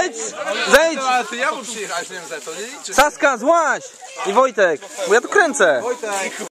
Zejdź! Zejdź! Ale ty ja muszę przyjechać, nie wiem, to nie liczy. Saska, złaź! I Wojtek, bo ja tu kręcę. Wojtek.